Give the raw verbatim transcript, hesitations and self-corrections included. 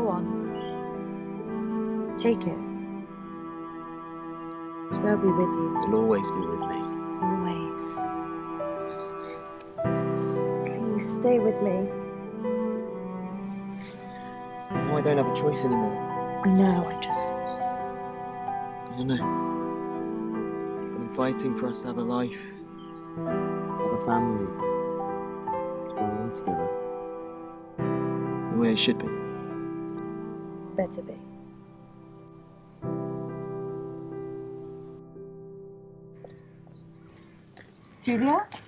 Go on. Take it. Swear I'll be with you. You'll always be with me. Always. Please, stay with me. No, I don't have a choice anymore. I know, I just... I don't know. I've been fighting for us to have a life, to have a family, to grow old together. The way it should be. Better be. Julia?